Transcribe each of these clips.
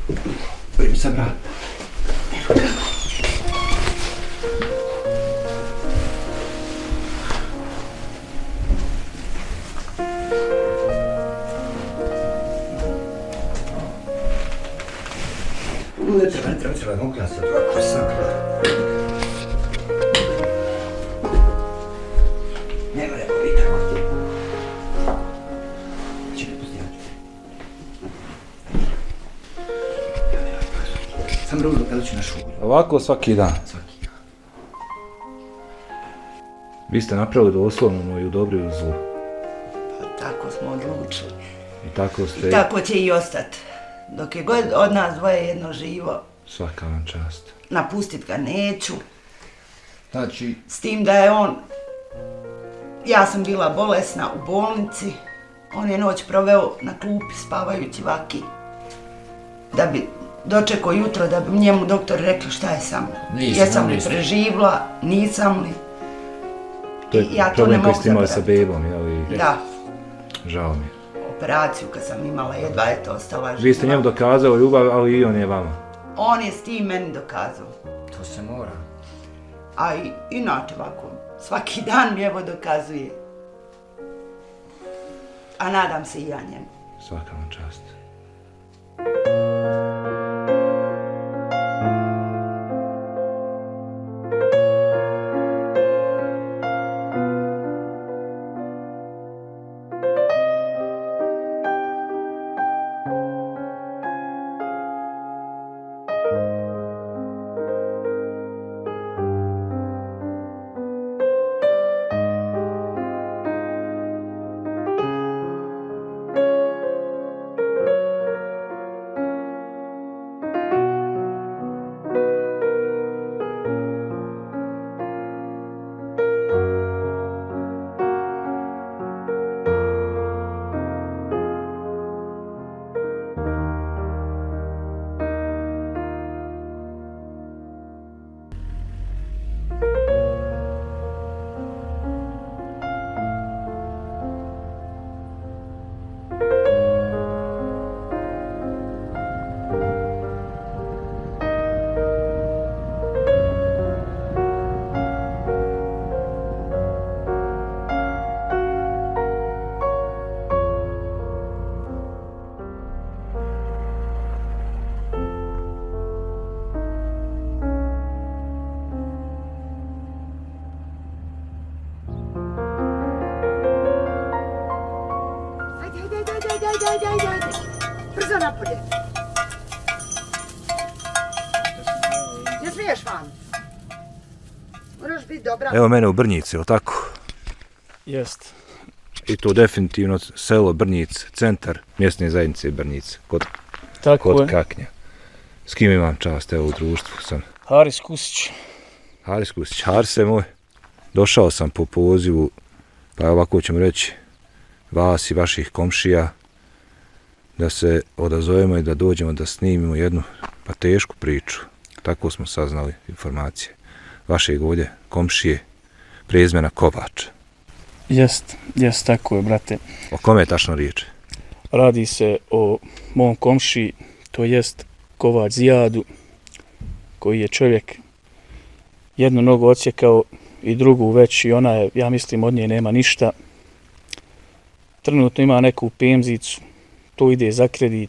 Primi se, brat. Ne treba, mogu ja sad ovako sam. Nema rekao, i tako. Če ne pusti jače. Sam ružno kada ću na šugu. Ovako svaki dan? Svaki dan. Vi ste napravili doslovno i u dobru i u zlu. Pa tako smo odlučili. I tako ste... I tako će i ostati. Dok je god od nas dvoje jedno živo. Svaka vam čast. Napustit ga neću. Znači... S tim da je on... Ja sam bila bolesna u bolnici. On je noć proveo na klupi spavajući vaki. Da bi dočekao jutro, da bi njemu doktor rekli šta je sa mnom. Jesam li preživla, nisam li. To je ja problem to koji ste imali sa bebom, jel? Da. Žao mi. Operaciju kad sam imala, jedva je to ostala živa. Vi ste njemu dokazali ljubav, ali i on je vama. On je s tim meni dokazao. To se mora. A inače ovako, svaki dan mi evo dokazuje. A nadam se i ja njemu. Svaka vam čast. Ajde. Brzo napolje. Ne smiješ van. Moraš biti dobra. Evo mene u Brnjici, jel tako? Jest. I to definitivno selo Brnjic, centar mjesne zajednice Brnjic, kod Kaknja. S kim imam čast, evo u društvu sam? Haris Kusić. Haris Kusić, Harise moj. Došao sam po pozivu, pa ovako ćemo reći, vas i vaših komšija, da se odazovemo i da dođemo da snimimo jednu pa tešku priču. Tako smo saznali informacije. Vašeg ovdje komšije, prezimena Kovač. Jest, tako je, brate. O kome je tačno riječ? Radi se o mom komšiji, to jest Kovač Zijadu, koji je čovjek jednu nogu odsjekao i drugu već, i ona je, ja mislim, od nje nema ništa. Trenutno ima neku pemzicu, to ide za kredit.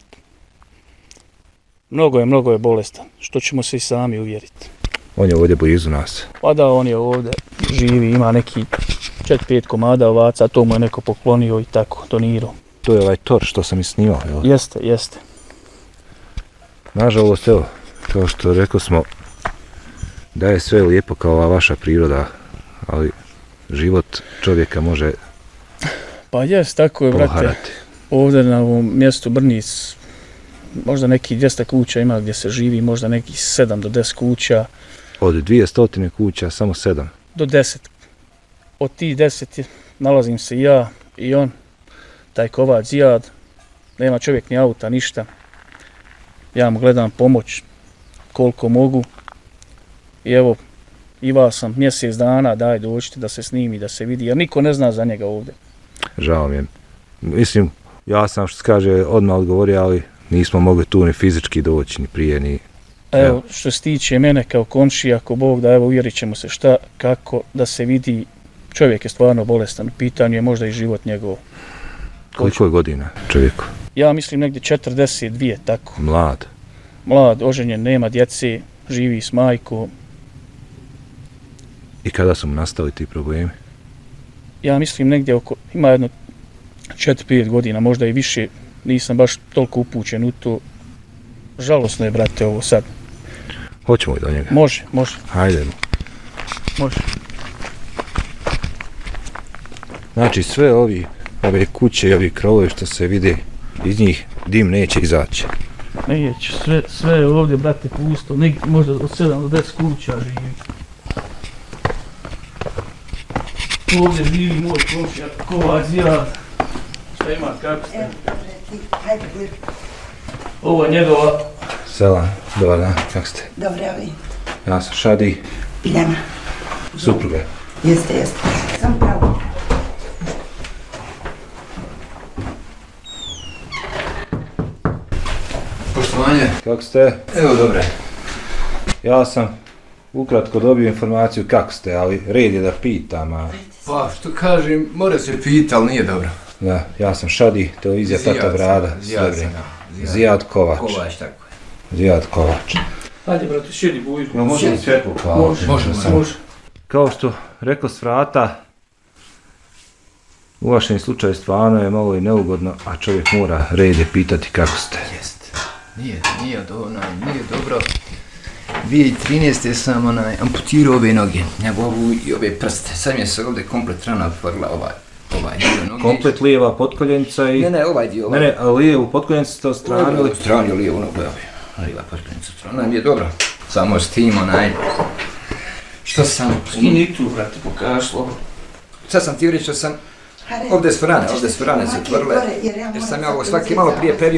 Mnogo je bolestan, što ćemo se i sami uvjeriti. On je ovdje blizu nas. Pa da, on je ovdje, živi, ima neki 4-5 komada ovaca, to mu je neko poklonio i tako, donirao. To je ovaj tor što sam i snimao, jel? Jeste. Nažalost, evo, kao što rekao smo, da je sve lijepo kao ova vaša priroda, ali život čovjeka može pa jest, tako je, brate. poharati. Ovdje na ovom mjestu Brnjic, možda neki 200 kuća ima gdje se živi, možda neki 7 do 10 kuća. Od 200 kuća, samo 7? Do 10. Od tih 10 nalazim se ja i on, taj Kovač Zijad. Nema čovjek ni auta, ništa. Ja mu gledam pomoć koliko mogu. I evo, Iva sam mjesec dana, daj dođite da se snimi, da se vidi, jer niko ne zna za njega ovdje. Žao mi je. Mislim, ja sam što se kaže odmah odgovorio, ali nismo mogli tu ni fizički doći, ni prije, ni... Evo, što se tiče mene kao komšija, ako Bog da, evo uvjerit ćemo se šta, kako, da se vidi, čovjek je stvarno bolestan, u pitanju je možda i život njegov. Koliko je godina čovjeku? Ja mislim negdje 42, tako. Mlad, oženjen, nema djece, živi s majkom. I kada su mu nastali ti problemi? Ja mislim negdje ima jedno 4-5 godina, možda i više, nisam baš toliko upućen u to. Žalosno je, brate, ovo sad. Hoćemo i do njega? Može. Hajdemo. Može. Znači sve ove kuće i ovi krovovi što se vide, iz njih dim neće izaći. Neće, sve je ovdje, brate, pusto, možda od 7 do 10 kuća živi. Ovdje živi moj komšija, Kovač Zijad. Šta ima, kako ste? Ovo je njegova... Selam, dobar dan, kako ste? Dobro, vi. Ja sam Šadi. Biljana. Supruga. Jeste. Sam pravo. Poštovanje. Kako ste? Evo, dobre. Ja sam ukratko dobio informaciju kako ste, ali red je da pitam, a... Pa, što kažem, mora se pita, ali nije dobro. Da, ja sam Šadi, televizija Tata Brada. Zijad Kovač. Kovač, tako je. Zijad Kovač. Hajde, brate, sjedi buju. Može li svjetlo pao? Može. Kao što rekao s vrata, u vašem slučaju stvarno je malo i neugodno, a čovjek mora red je pitati kako ste. Jest. Nije dobro. 2013. sam amputirao ove noge, njegovu i ove prste. Sad mi je se ovdje komplet rana otvorila ovaj dio noge. Komplet lijeva potkoljenica i... Ne, ovaj dio. Ne, ali lijevu potkoljenicu ste odstranili. Odstranio lijevu nogu, lijeva potkoljenica odstranila. Nam je dobro. Samo s tim Što sam... Skini tu, brate, pokaži slovo. Sad sam ti reći što sam... Ovdje su rane se otvorile. Jer sam ja ovo svaki malo prije perio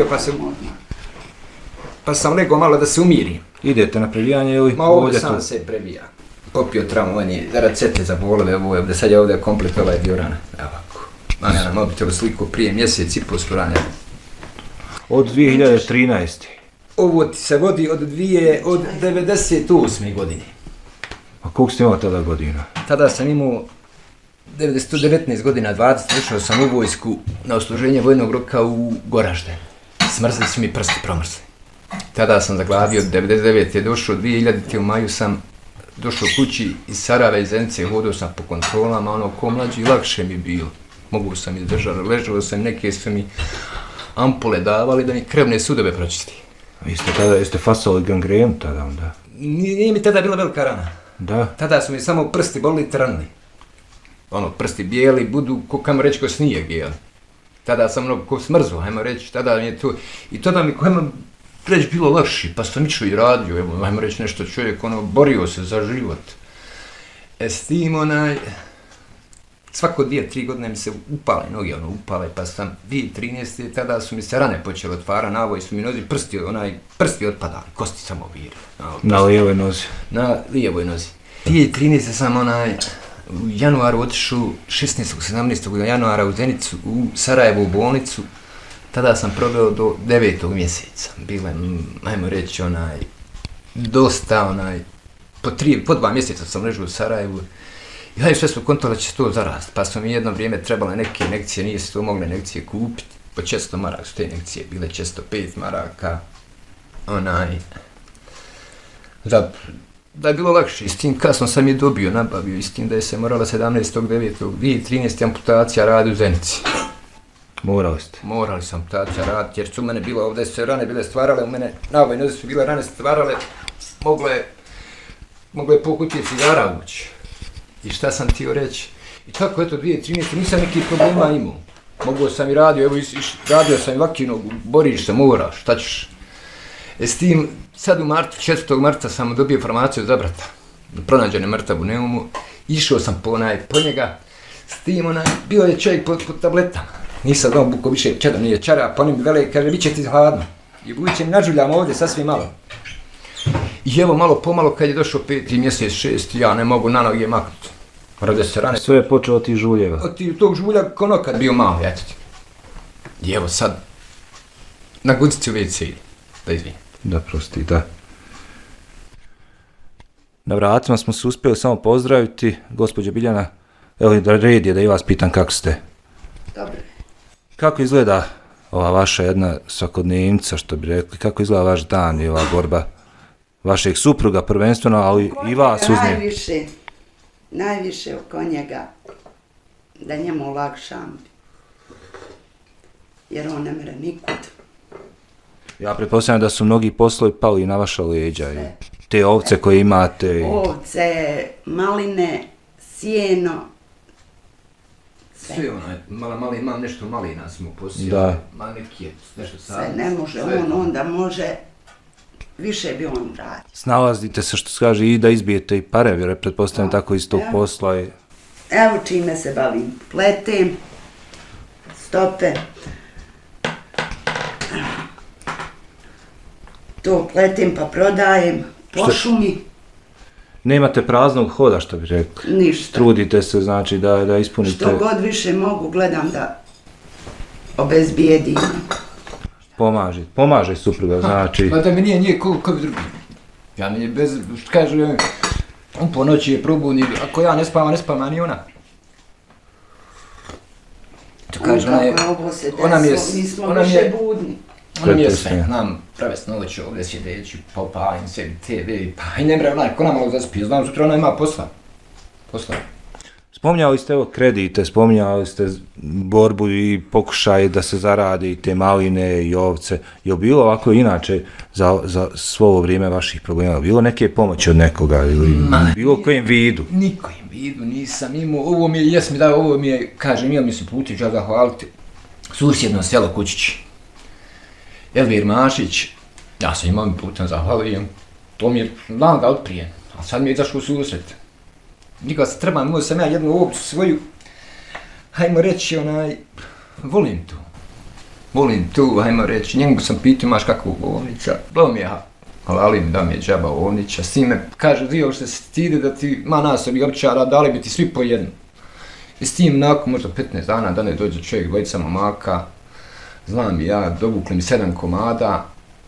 pa sam legao malo da se umiri. Idete na previjanje ili ovdje sam se previja. Popio tramu, on je racete za bolove, ovdje sad je ovdje komplet ovaj dio rana. Evo ovako. Mam ja na mobitelu sliku prije mjesec i pol su rane. Od 2013. Ovo se vodi od 98. godine. A koliko ste imali tada godina? Tada sam imao 19 godina, 20, išao sam u vojsku na odsluženje vojnog roka u Goražde. Smrzli su mi prsti, promrsli. Tada sam zaglavio, 99. je došao, 2000. u maju sam došao kući iz Sarajeva i Zenice, hodao sam po kontrolama, ko mlađi, lakše mi bilo. Mogu sam izdržati, ležalo sam, neke su mi ampule davali da mi krvne sudove pročisti. Jeste fasali gangrenu tada onda? Nije mi tada bila velika rana. Da. Tada su mi samo prsti bolili trnili. Prsti bijeli, budu, kamo reći, ko snijeg jeli. Tada sam ko smrzo, hajmo reći, tada mi je to... I tada mi, hajmo reći, bilo lakši, pa sam išao i radio, evo, hajmo reći nešto, čovjek, borio se za život. S tim, svako 2-3 godine mi se upale noge, pa sam 2013. tada su mi se rane počele otvara, na ovoj su mi nozi prsti otpadali, kosti sam oviri. Na lijevoj nozi? Na lijevoj nozi. 2013. sam u januaru otišao 16-17. januara u Zenicu, u Sarajevo u bolnicu. Tada sam proveo do 9. mjeseca. Bilo je, ajmo reći, dosta, po 2 mjeseca sam ležao u Sarajevu. I sve su kontole da će to zarast, pa su mi jedno vrijeme trebale neke injekcije, nije se to mogle injekcije kupiti. Po 400 maraka su te injekcije bile, 405 maraka. Da je bilo lakše, i s tim kasno sam je dobio, nabavio, i s tim da je se morala 17.9.2013. amputacija radi u Zenici. Morali ste? Morali sam amputacija raditi, jer su u mene bilo, ovdje su rane bile stvarale, u mene na ovoj nozi su bile rane stvarale, moglo je po kutije cigara ući. I šta sam htio reći? I tako, eto, 2013. nisam nekih problema imao. Mogao sam i radio, evo, radio sam i vakinu, boriš se, moraš, šta ćeš? S tim, sad u martu, 4. marta sam dobio informaciju za brata. Pronađen je mrtav u Neumu, išao sam po njega, s tim, bio je čovjek po tabletama. Nisam dao buko više čedom, nije čara, pa oni mi vele, kaže, bit će ti hladno. I buduće mi nažuljam ovdje, sasvim malo. I evo, malo pomalo, kad je došao 5. mjesec, 6. ja ne mogu na noge maknuti. Rade se rane. Sve je počelo od tih žuljeva? Od tog žulja, ko nokad bio malo, eto ti. I evo sad, na guzici u WC, da izvinim. Da, prosti, da. Na vratima smo se uspjeli samo pozdraviti. Gospođa Biljana, evo red je da i vas pitam kako ste. Dobro. Kako izgleda ova vaša jedna svakodnevnica, što bi rekli, kako izgleda vaš dan i ova borba vašeg supruga prvenstveno, ali i vas uz njega? Najviše oko njega, da njemu olakšam, jer on ne mere nikud. Ja pretpostavljam da su mnogi poslovi pali na vaša leđa i te ovce koje imate. Ovce, maline, sjeno, Sve mali, imam nešto malina smo posijeli, Da. neki nešto sve sad. ne može, on onda može, više bi on radio. Snalazite se, što se kaže, i da izbijete i pare, jer pretpostavljam tako iz tog posla. Evo čime se bavim, pletem, stope, to pletem pa prodajem, po šumi, Nemate praznog hoda, što bi rekli. ništa. Trudite se, znači, da ispunite... Što god više mogu, gledam da obezbijedim. Pomaže supruga, znači... Pa da mi nije ko bi drugi. Ja mi je bez, što kaže, on po noći je probudni, ako ja ne spavam, ni ona. To kaže, ona mi je budni. Ona mi je sve, znam prevest noć ovdje sjedeći, popalim sebi TV, pa i ne mre onaj, ko nam malo zaspije, znam sutra ona ima posla. Spominjali ste evo kredite, spominjali ste borbu i pokušaj da se zaradi te maline i ovce. Je li bilo ovako inače za svo ovo vrijeme vaših problema? Bilo neke pomoći od nekoga ili bilo kojem vidu? Nikojem vidu nisam imao, ovo mi je, jes mi dao, ovo mi je, kažem, imam mi se puti, ću ja zahvaliti, susjedno selo Kučići. Elvir Mašić, ja sam imao mi putem zahvalujem, to mi je, znam ga otprije, a sad mi je izašao u susret. Nikada se treba, imao sam ja jednu ovcu svoju, hajmo reći, volim tu, hajmo reći, njemu sam pitao, imaš kakvu ovnića, dao mi je halalim, da mi je džaba ovnića, s time, kaže, dio što se stide da ti, nas bi općara, dali bi ti svi po jednu. I s tim, nakon možda 15 dana, da ne dođe čovjek, dvojica momaka, znam ja, dovukli mi 7 komada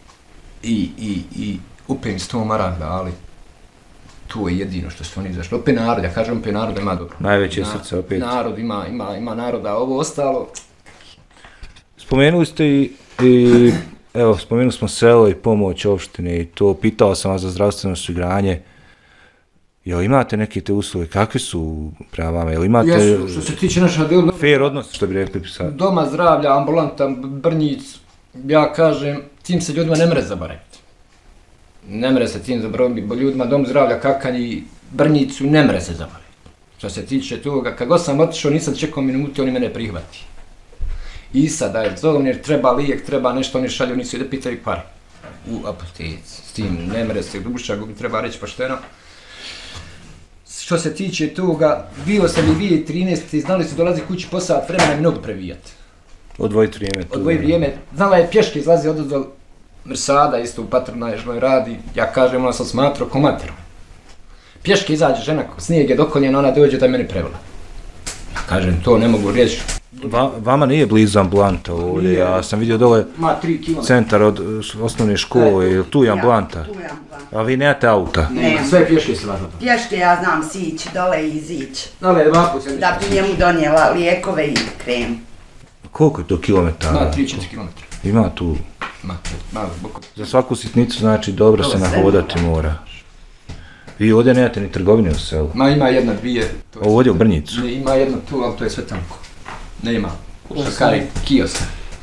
i upem mi 100 maraka dali. To je jedino što su oni izašli. Opet narod, ja kažem opet narod ima dobro. Najveće srce opet. Narod ima naroda, ovo ostalo. Spomenuli ste evo, spomenuli smo selo i pomoć opštine i to, pitao sam vas za zdravstveno osiguranje. Jel imate neke te usluge, kakve su prema vama, jel imate... Jesu, što se tiče naša dela... Fair odnos, što bi rekli sad. Doma zdravlja, ambulanta, Brnjic, ja kažem, tim se ljudima ne mre zaboraviti. Ne mre se tim zaboraviti, bo ljudima dom zdravlja, Kakanji, Brnjicu, ne mre se zaboraviti. Što se tiče toga, kad god sam otišao, nisam čekao minuti, oni mene prihvati. I sad, da je zovem, jer treba lijek, treba nešto, oni šalju, nisu da pitaju pare. U apoteci, s tim ne mre se duša, treba reći pošteno. Što se tiče toga, bio sam i 2013. znali su dolazi kući po sat vremena i mnogo previjati. Odvojiti vrijeme. Odvojiti vrijeme. Znala je pješke izlazi odozdol Mrsada, isto u patronažnoj radi. Ja kažem, ona sam smatrao ko materom. Pješke izađe žena, snijeg je dokoljena, ona dođe da mene prevela. Ja kažem, to ne mogu reći. Vama nije blizu ambulanta ovdje, ja sam vidio dole centar od osnovne škole, tu je ambulanta. A vi nemate auta? Nema, sve pješke se lažno. Pješke ja znam sići dole i izići. Dole, 2 puta. Da bi njemu donijela lijekove i krem. Koliko je to kilometara? Na 3-4 kilometra. Ima tu. Malo zbog. Za svaku sitnicu znači dobro se nahodati mora. Vi ovdje nemate ni trgovine u selu? Ma ima jedna, dvije. Ovdje u Brnjicu? Ne, ima jedna tu, ali to je sve tanko. Nema. Šakari, kiosk.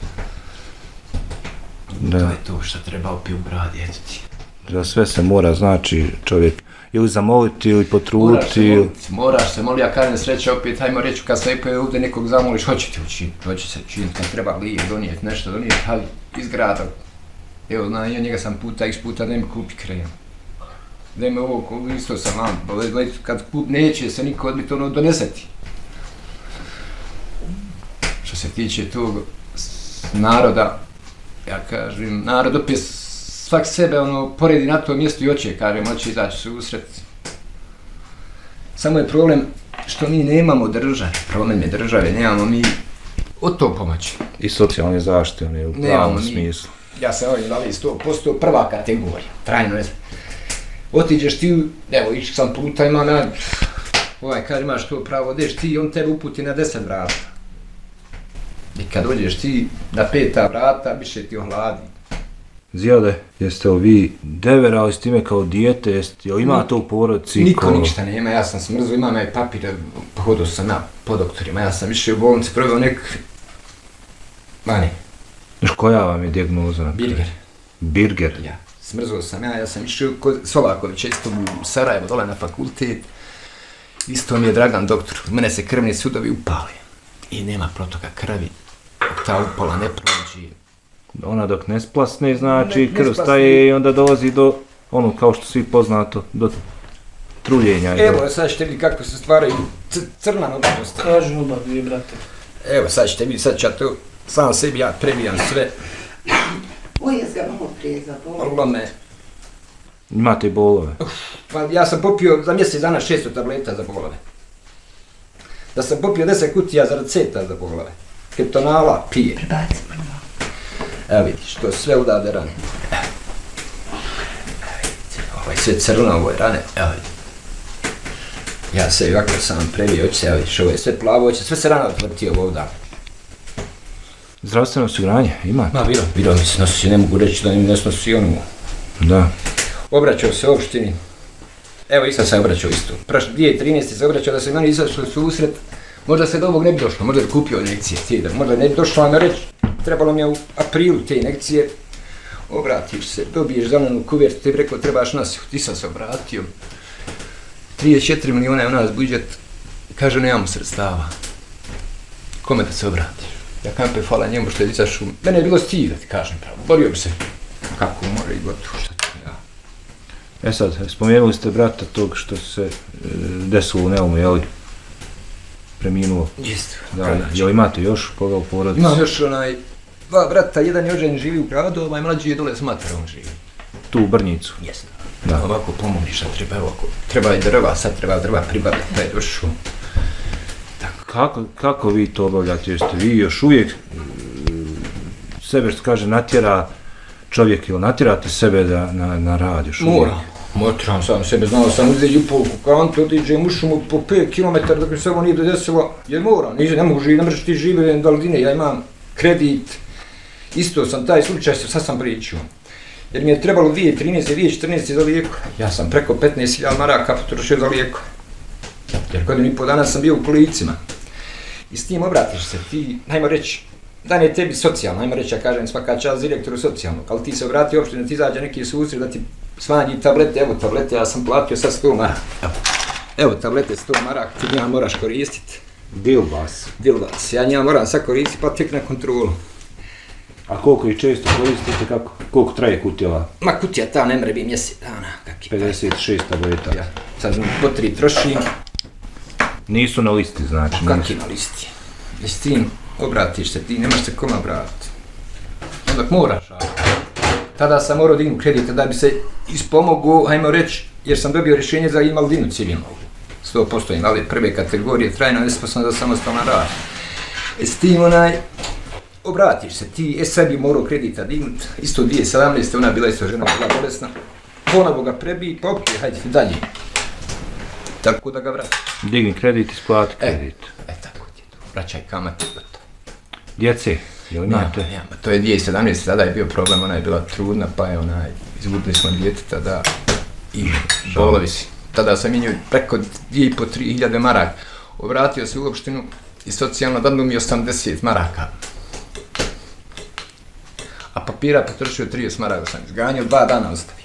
To je to što treba opet u bradi, eto ti. Za sve se mora, znači čovjek ili zamoliti ili potruditi. Moraš se moliti, ja kažem sreća opet, hajmo reći, kad se ovdje nekog zamoliš, hoćete učiniti, hoće se činiti, kad treba lijek donijeti, nešto donijeti, ali iz grada. Evo, njega sam x puta da mi kupi krem. Da mi ovo, isto sam vam, kad neće se niko odbiti, ono doneseti. Što se tiče tog naroda, ja kažem, narod opet svak sebe poredi na to mjesto i hoće izaći se usret. Samo je problem što mi nemamo države, problem je države, nemamo mi od to pomoći. I socijalne zaštite, u pravom smislu. ja sam ovaj invalid 100%, prva kategorija, trajno ne znam. Otiđeš ti, evo išli sam puta, imam ja, kaže imaš to pravo, odeš ti, on tebe uputi na 10 vrata. I kad dođeš ti na 5. vrata, više ti ohladi. Zijade, jeste li vi deverali s time kao dijete, jel ima to u porodici? Niko ništa nema, ja sam smrzo, imam ja papir, pohodio sam ja po doktorima, ja sam više u bolnici proveo Mani. Koja vam je dijagnoza? Birger. Birger? Ja, smrzao sam ja sam išao kod Solakovića, isto u Sarajevo, dole na fakultet. Isto mi je Dragan doktor, u mene se krvni sudovi upali i nema protoka krvi, ta upala ne prođe. Ona dok ne splasne, znači krv staje i onda dolazi do, ono kao što svi poznato, do truljenja. Evo, sad ćete vidjeti kako se stvaraju crna nogomost. Kažu obavi, brate. Evo, sad ćete vidjeti, sad ću ja to sam sebi, ja prebijam sve. Ujez ga malo prije za bol. Vrlo me. Imate bolove? Pa ja sam popio za mjesec dana 600 tableta za bolove. Da sam popio 10 kutija za receta za bolove. Ketonala pije. Prebaci malo. Evo vidiš, to sve odavde rane. Evo vidite, ovo je sve crno, ovo je rane, evo vidite. Ja se ovako sam previo oči, evo vidiš, ovo je sve plavo oči, sve se rana otvrtio ovo ovdje. Zdravstveno osiguranje imate? Ma bilo mi se nosi, ne mogu reći da im ne snosi onu. Da. Obraćao se opštini. Evo i sad sam obraćao isto. 2013. se obraćao da se meni izašli susret. Možda se do ovog ne bi došlo, možda bi kupio injekcije, možda ne bi došlo na reći. Trebalo mi je u aprilu te injekcije. Obratiš se, dobiješ zelenu kuvertu, ti bi rekao trebaš nas, ti sam se obratio. 34 milijuna je u nas budžet, kaže nemamo sredstava. Kome da se obratiš? Ja kampe hvala njemu što je izašao. Mene je bilo stid da ti kažem pravo, borio bi se. Kako mora i gotovo, šta ću ja. Sad, spomenuli ste brata tog što se desilo u Neumu, jeli? Preminuo. Isto. Da, jel imate još koga u porodici? Imam još dva brata, jedan je ožen živi u gradu, ovaj mlađi je dole s materom živi. Tu u Brnjicu? Jesno. Da. Ovako pomoći šta treba, ovako. Treba i drva, sad treba drva pribaviti, pa je došao. Kako vi to obavljate? Jeste vi još uvijek sebe, što kaže, natjera čovjek ili natjerate sebe da na rad još uvijek? Motiram sam sebe, znao sam uzeti u polku kantu, otiđem u šumu po 5 km dok mi se ovo nije dodesilo, jer moram, ne mogu živjeti, ne možeš ti živjeti daline, ja imam kredit, isto sam taj slučaj, sad sam pričao. Jer mi je trebalo 2013-2014 za lijeko, ja sam preko 15.000 maraka potrošio za lijeko. Jer godinu i pol dana sam bio u kolicima. I s tim obratiš se, ti, najmo reći, dan je tebi socijalno, najmo reći, ja kažem svaka čast direktoru socijalnog, ali ti se obrati uopšte da ti izađe neki susret, da ti smanji tablete, evo tablete, ja sam platio sad 100 maraka. Evo tablete 100 maraka, ti njima moraš koristiti. Dilbas, ja njima moram sad koristiti pa tek na kontrolu. A koliko ih često koristite, koliko traje kutija? Ma kutija ta ne mre bi mjesec dana. 56 tableta. Ja, sad po 3 trošim. Nisu na listi, znači? Kaki na listi? I s tim obratiš se, ti nemaš se kome obratiti. Onda moraš. Tada sam morao dignuti kredite da bi se ispomogao, hajmo reći, jer sam dobio rješenje za invalidinu civilnu. 100% invalid prve kategorije, trajno nesposobno za samostalan rad. S tim obratiš se, ti sad bi morao kredita dignuti, isto 2017. ona bila isto žena, bila bolesna. Ponovo ga prebi, pa opet, hajde dalje. Tako da ga vrati. Digni kredit, isplati kredit. Tako ti je to, vraćaj kamate do to. Djece, jel imate? Nema, to je 2017. Tada je bio problem, ona je bila trudna, pa je izgubili smo djeteta, da, i bolovi si. Tada sam njoj preko 2.500–3 hiljade maraka. Obratio se u opštinu i socijalno dadnu mi 80 maraka. A papira potrošio 30 maraka, sam izganjao, 2 dana ostavi.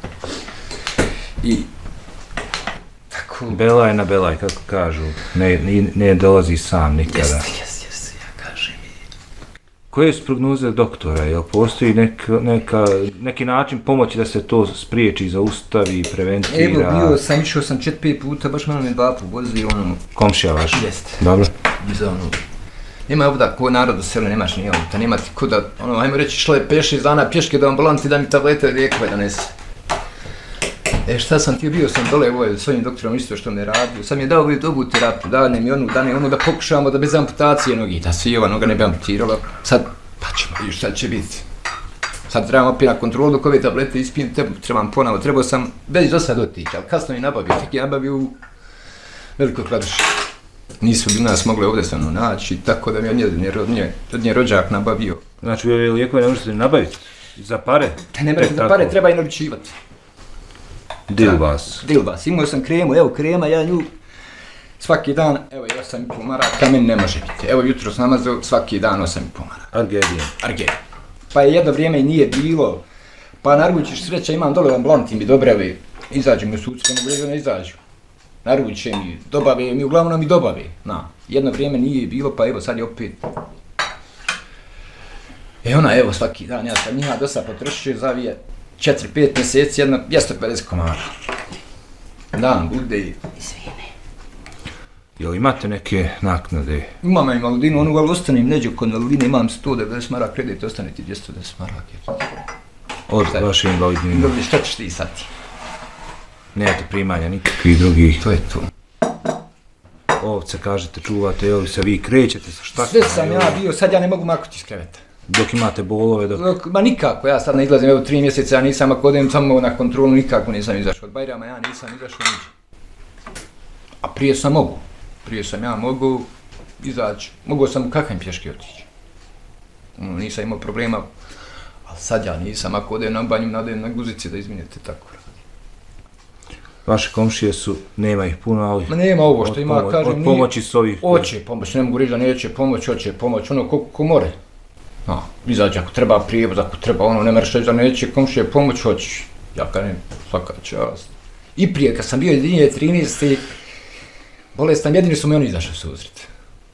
I tako... Belaj na belaj, kako kažu, ne dolazi sam nikada. Jeste, ja kažem. Koje su prognoze doktora? Jel postoji neki način pomoći da se to spriječi, zaustavi, preventira? Evo, išao sam 4-5 puta, baš malo me 2 puta vozio Komšija vaš? Jeste. Dobro. Nema ovdje ko narod u selu, nemaš ni auta, nema ti kuda, ajmo reći, šlo je 5-6 dana pješke do ambulanti da mi tablete lijekove donese. Šta sam ti bio sam dole s ovim doktorom isto što me radio, sam je dao ovu terapiju, dane mi onu da pokušamo da bez amputacije nogi, da se i ova noga ne bi amputirala, sad pa ćemo vidjeti šta će biti. Sad trebam opet na kontrolu dok ove tablete ispijem, trebam ponovo, trebao sam već do sad otići, ali kasno mi nabavio, tek je nabavio u Velikoj Kladuši. Nisu bili nas mogli ovdje se naći, tako da mi od nje rođak nabavio. Znači, vi ove lijekove ne možete nabaviti? Za pare? Ne mre, za pare treba i naručivati. Dilbas. Dilbas, imao sam kremu, evo krema, ja nju svaki dan, evo 8,5 maraka, meni ne može biti. Evo jutro sam namazao, svaki dan 8,5 maraka. Argedijan. Pa je jedno vrijeme i nije bilo, pa naručiš sreća, imam dole ambulanti mi dobravi, izađu mi u sudske, ne izađu. Naruče mi, dobave mi, uglavnom mi dobave. Jedno vrijeme nije bilo, pa evo sad je opet. Ona evo svaki dan, ja sam njima dosta potrošio, zavije 4-5 mjeseci, jedno 250 komara. Dan bude i svine. Jel imate neke naknade? Imam invalidinu, onu ali ostanem neđe kod invalidine, imam 190 maraka kredit, ostane ti 210 maraka. Od vaše invalidnine? Dobro, šta ćeš ti sad? Nemate primanja nikakvih drugih? To je to. Ovce, kažete, čuvate, jel se vi krećete sa šta? Sve sam ja bio, sad ja ne mogu maknuti iz kreveta. Dok imate bolove, Ma nikako, ja sad ne izlazim, evo 3 mjeseca, ja nisam, ako odem samo na kontrolu, nikako nisam izašao. Od Bajrama ja nisam izašao niđe. A prije sam mogu. Prije sam ja mogu izaći, mogao sam u kakvim pješke otići. Nisam imao problema, ali sad ja nisam, ako odem na banju, nadem na guzici da izminete tako. Vaše komšije su, nema ih puno, ali... Ma nema ovo što ima, kažem, od pomoći s ovih... Hoće pomoć, ne mogu reći da neće pomoć, hoće pomoć, ono ko more. Izađe ako treba prijevoz, ako treba ono, ne mreš reći da neće komšije pomoć, hoće. Ja kažem, svaka čast. I prije, kad sam bio 2013. bolestan, jedini su mi oni izašli susret.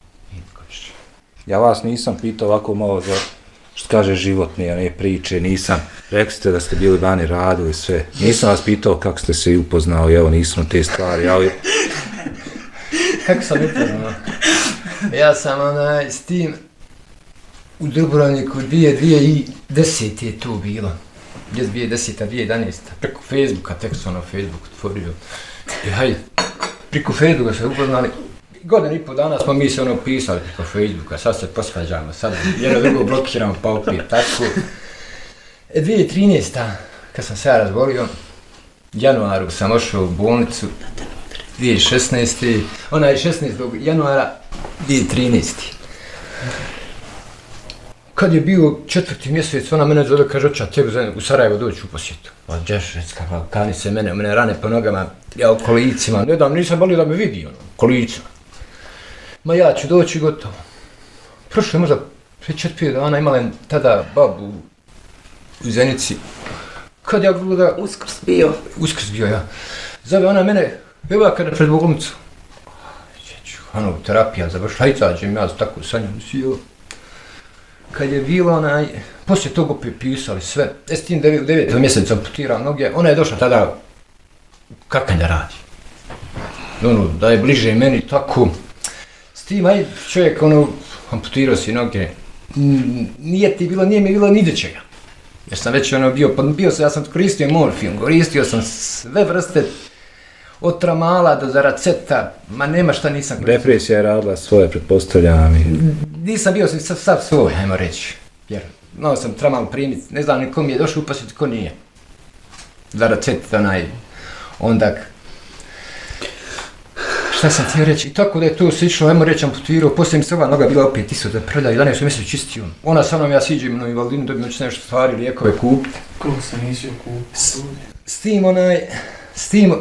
Ja vas nisam pitao ovako malo za, što kaže, životne, a ne priče, nisam. Rekli ste da ste bili vani, radili sve. Nisam vas pitao kako ste se upoznali, evo nisam te stvari, ali... Kako sam upoznao? Ja sam s tim u Dubrovniku 2010 je to bilo. 2010. 2011. Preko Facebooka, tek sam na Facebook otvorio. I hajde, preko Facebooka se upoznali. Godinu i pol dana smo mi se pisali preko Facebooka, sad se posvađamo, sad jedno drugo blokiramo pa opet tako. 2013. kad sam se ja razbolio, u januaru sam ošao u bolnicu, 2016. 16. januara 2013. Kad je bio 4. mjesec, ona mene zove, kaže, oća tebi u Sarajevo doći u posjetu. Ma Đešrecka, kani se mene rane po nogama, ja u kolicima, ne dam, nisam bolio da me vidi, kolicima. Ma ja ću doći gotovo. Prošlo je možda 4-5 dana, imala je tada babu u Zenici. Kad ja gleda... Uskrs bio, ja. Zove ona mene, evo ja kada pred bolnicu. Terapija završila, izađem ja tako sa njom sjeo. Kad je bila poslije toga opet pisali sve. S tim 9. mjesecu amputirao noge, ona je došla tada kako da radi. Da je bliže meni tako. S tim, čovjek amputirao si noge. Nije mi bilo ni do čega. Jer sam već ja sam koristio morfijum, koristio sam sve vrste od tramala do zaraceta, ma nema šta nisam koristio. Depresija je radila svoje, pretpostavljam. Nisam bio sav svoj, ajmo reći. Jer imao sam tramal primit, ne znam niko mi je došao upasiti, ko nije. Zaracet, ondak. Šta sam htio reći, i tako da je to se išlo, ajmo reći, amputirao, poslije mi se ova noga bila opet isto da predaju, 11 mjeseci čistio. Ona sa mnom, ja siđem na invalidinu, dobijem ću nešto stvari, lijekove kupiti. Koliko sam nisio kupiti? S tim,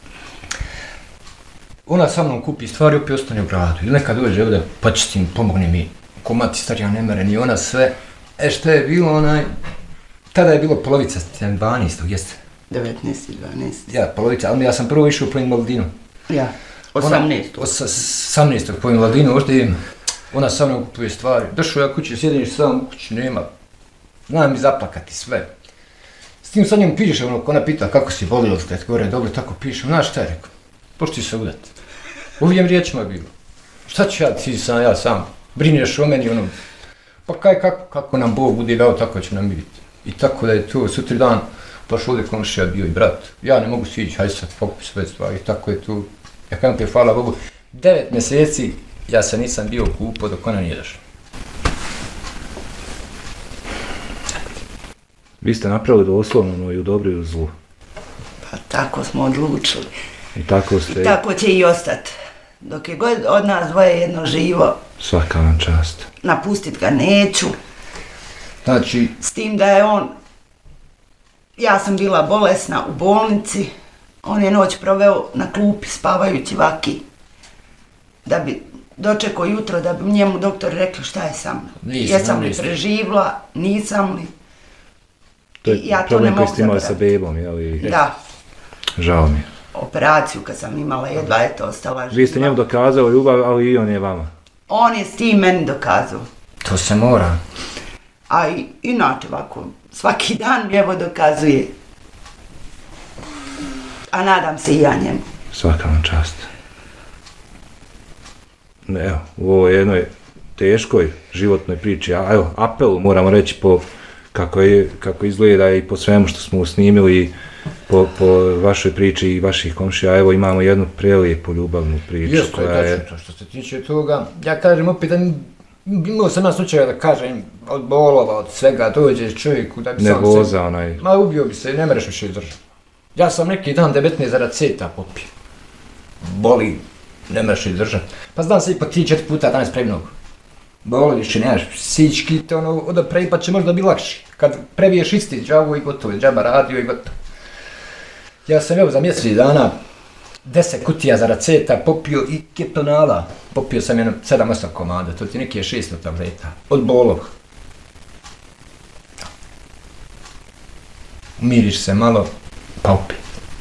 ona sa mnom kupi stvari, opet ostane u gradu. Ili neka dođe ovdje, počistim, pomogne mi, ko mati starija ne mere, ni ona sve. Šta je bilo tada je bilo polovica 12. jeste? 19. 12. Ja, polovica, ali ja sam prvo išao po invalidinu. Ja, 18. 18. po invalidinu, ovdje ona sa mnom kupuje stvari. Došao ja kući, sjediš sam u kući, nema. Znam mi zaplakati sve. S tim sa njom piše, ona pita kako si bolio, kad gore dobro, tako piše. Znaš šta je rekao? Pošti se udati. Ovim riječima je bilo. Šta ću ja sam, brineš o meni, pa kako nam Bog bude dao, tako će nam biti. I tako da je to, sutri dan, baš ovdje komšija bio i brat. Ja ne mogu sići, hajde sad pokupi sve stvari, tako je to. Ja kažem te, hvala Bogu, 9 mjeseci ja se nisam bio kupao dok ona nije došla. Vi ste napravili doslovno i u dobru i u zlu. Pa tako smo odlučili. I tako ste... I tako će i ostati. Dok je god od nas dvoje jedno živo. Svaka vam čast. Napustit ga neću. Znači, S tim da je on... Ja sam bila bolesna u bolnici. On je noć proveo na klupi spavajući vaki. Da bi dočekao jutro, da bi njemu doktor rekli šta je sa mnom. Jesam li preživla, nisam li. To je problem koji ste imali sa bebom, jel? Da. Žao mi je. Operaciju kad sam imala, jedva je to ostala živa. Vi ste njemu dokazali ljubav, ali i on je vama. On je s tim meni dokazao. to se mora. A inače ovako, svaki dan mi evo dokazuje. A nadam se i ja njemu. Svaka vam čast. Evo, u ovoj jednoj teškoj životnoj priči, a evo, apelu moramo reći po kako izgleda i po svemu što smo snimili, po vašoj priči i vaših komšija, evo imamo jednu prelijepu ljubavnu priču. Jeste, koja je... Što se tiče toga, ja kažem opet, imao sam na slučaja da kažem, od bolova, od svega, dođe čovjeku da bi sam nervoza, se... onaj... Ma ubio bi se, ne mereš više izdržati. Ja sam neki dan 19 zaraceta popio. Boli, ne mereš izdržati. Pa znam se i po 3-4 puta danas prevnog. Boli više, nemaš psihički, to ono, onda prejipat će možda bi lakši. Kad previješ isti džavu i gotovo, džaba radio i gotovo. Ja sam evo za mjesec dana 10 kutija zaraceta popio i ketonala. Popio sam jedno 7-8 komada, to ti neki je 600 tableta. Od bolova. Umiriš se malo, pa opet.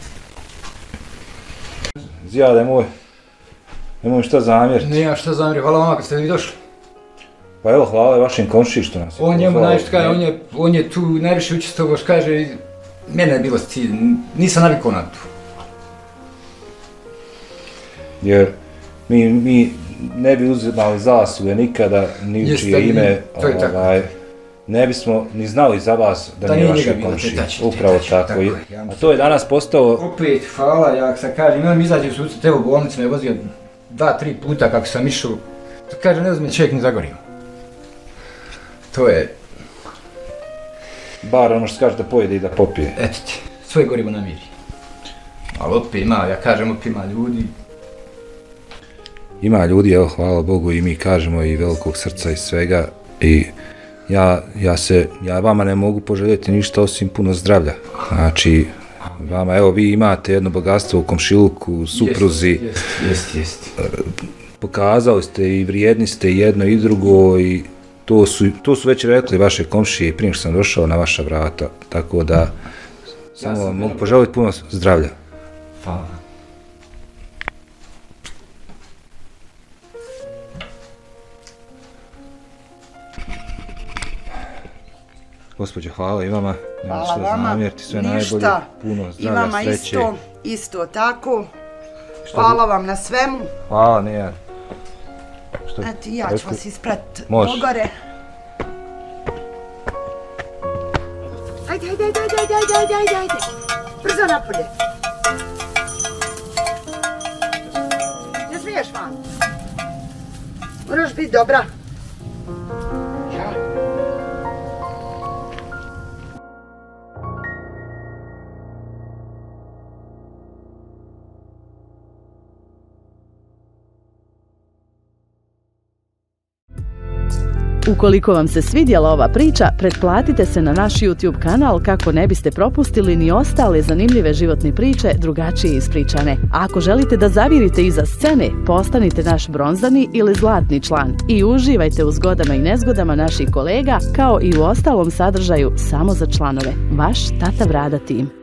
Zijade moj, nemoj šta zamjeriti. Nije šta zamjeriti, hvala vama kad ste vi došli. Pa evo, hvala vašim komšiji što nas je on njemu najviše kaže, on je tu najviše učestvovao, što kaže, mene je bilo cilj, nisam navikao na to. Jer mi ne bi uzimali zasluge nikada, ni u čije ime, ne bismo ni znali za vas da nije vaše komšije. Upravo tako. A to je danas postalo... Opet, hvala, ja sad kažem, imam izađe u sucet, evo u bolnici me vozio 2-3 puta kako sam išao, to kaže, ne uzme čovjek ni zagorio. To je... Bar ono što kaže da pojede i da popije. Eto ti, svoje gorivo namiri. Ali opet ima, ja kažem, opet ima ljudi. Ima ljudi, evo, hvala Bogu, i mi kažemo i velikog srca i svega. I ja vama ne mogu poželjeti ništa osim puno zdravlja. Znači, vama, evo, vi imate jedno bogatstvo u komšiluku, u supruzi. Jest. Pokazali ste i vrijedni ste jedno i drugo i to su već rekli vaše komšije prije što sam došao na vaša vrata, tako da samo vam mogu poželiti puno zdravlja. Hvala. Gospođo, hvala i vama. Hvala vama, ništa. Puno zdravlja, i vama sreće. Isto tako. Hvala vam na svemu. Hvala, nije. Eto, ja ću vas ispratiti dogore. Ajde. Brzo napolje. Ne smiješ van. Moraš biti dobra. Ja. Ukoliko vam se svidjela ova priča, pretplatite se na naš YouTube kanal kako ne biste propustili ni ostale zanimljive životne priče drugačije ispričane. A ako želite da zavirite iza scene, postanite naš bronzani ili zlatni član i uživajte u zgodama i nezgodama naših kolega kao i u ostalom sadržaju samo za članove. Vaš Tata Brada tim.